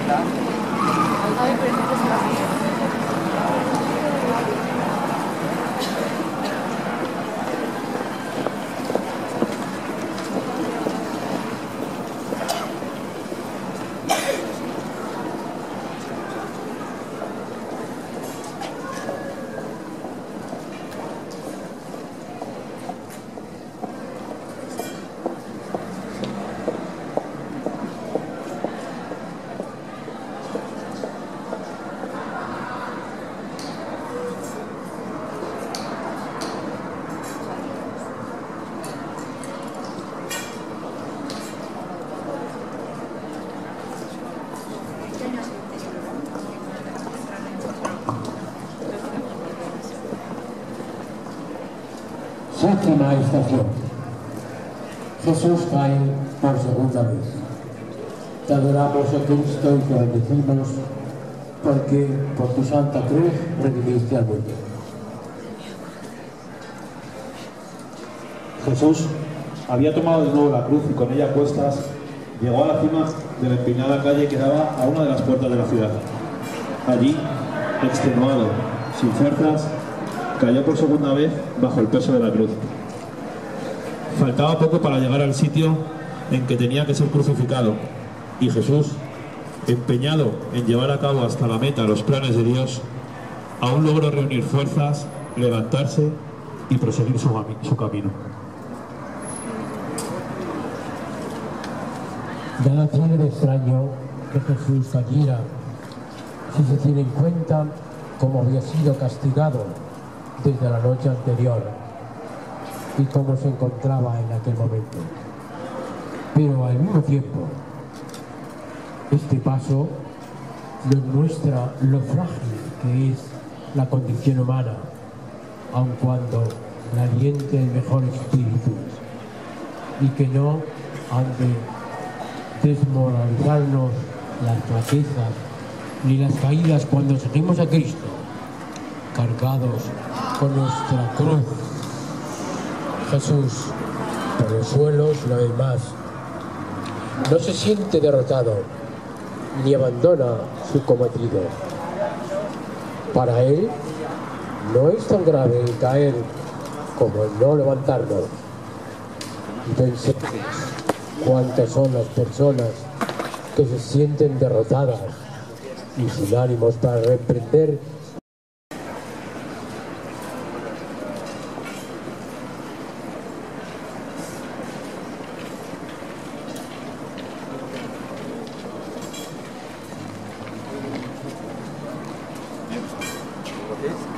Séptima estación. Jesús cae por segunda vez. Te adoramos, oh Cristo, y te bendecimos, porque por tu santa cruz redimiste al mundo. Jesús había tomado de nuevo la cruz y con ella a cuestas llegó a la cima de la empinada calle que daba a una de las puertas de la ciudad. Allí, extenuado, sin fuerzas, cayó por segunda vez bajo el peso de la cruz. Faltaba poco para llegar al sitio en que tenía que ser crucificado, y Jesús, empeñado en llevar a cabo hasta la meta los planes de Dios, aún logró reunir fuerzas, levantarse y proseguir su camino. Nada tiene de extraño que Jesús cayera, si se tiene en cuenta cómo había sido castigado desde la noche anterior y cómo se encontraba en aquel momento. Pero al mismo tiempo, este paso nos muestra lo frágil que es la condición humana, aun cuando la aliente el mejor espíritu, y que no han de desmoralizarnos las flaquezas ni las caídas cuando seguimos a Cristo, cargados con nuestra cruz. Jesús, por los suelos, lo demás, no se siente derrotado ni abandona su cometido. Para él no es tan grave el caer como el no levantarnos. Y pensé cuántas son las personas que se sienten derrotadas y sin ánimos para reemprender. Okay.